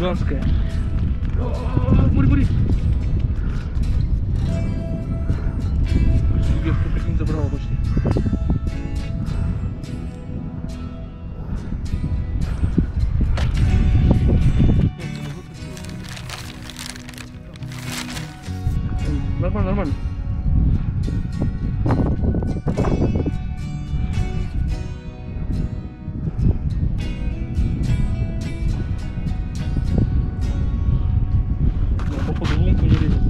гигантская. Бури, бури. Вверх, прикинь, забрала почти. Нормально, нормально. Походу лунку не лезет.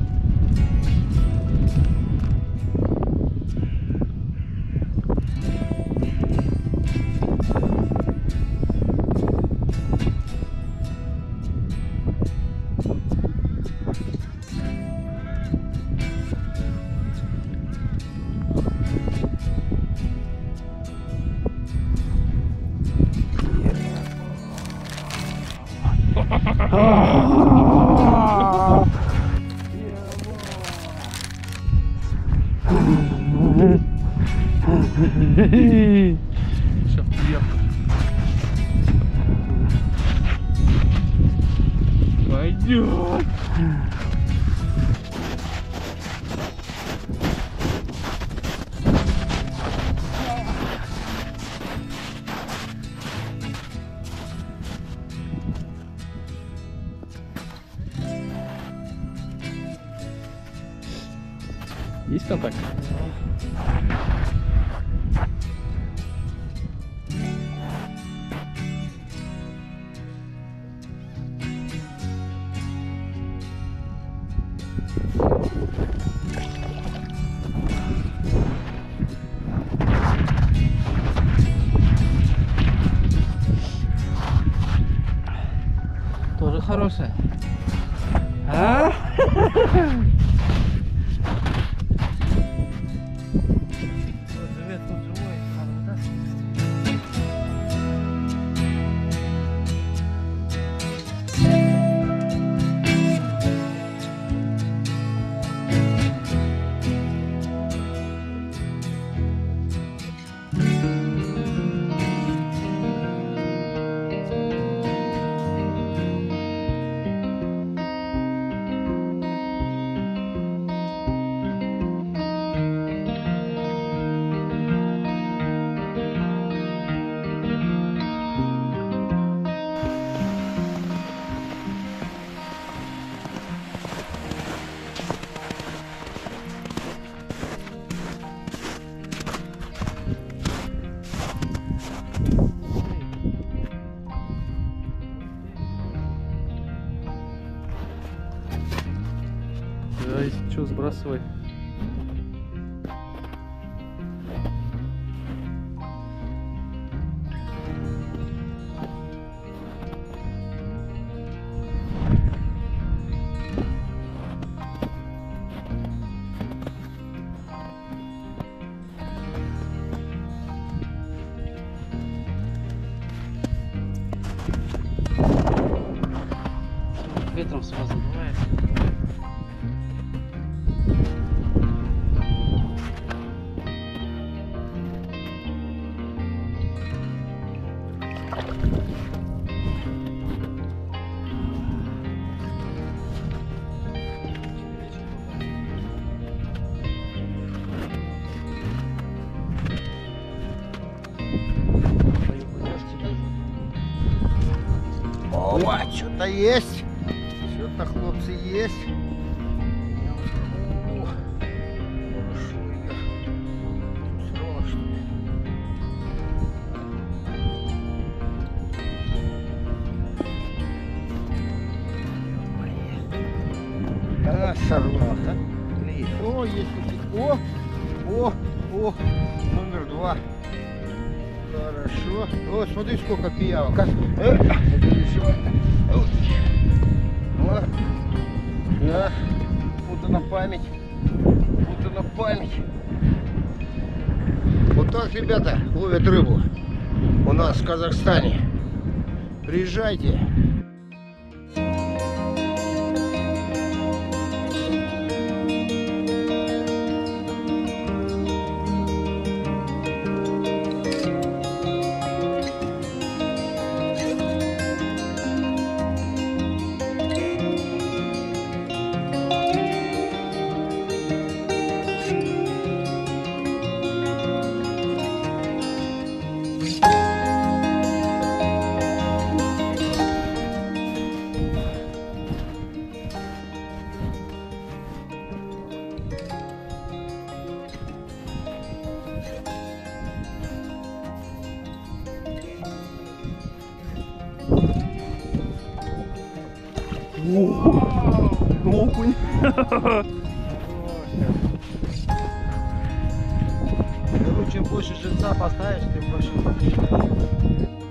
Сейчас приятно. Пойдет. Есть контакт? Тоже хорошая. А? Да, если что, сбрасывай. Ветром сразу бывает. О, что-то есть. Что-то, хлопцы, есть. О, хорошо я. Срала, что ли? А, сорвал, да? О, есть какие-то. О, номер 2. Хорошо. О, смотри, сколько пиявок. Это еще. О, да. Будто на память. Будто на память. Вот так, ребята, ловят рыбу у нас в Казахстане. Приезжайте. Окунь. Чем больше живца поставишь, тем больше будешь.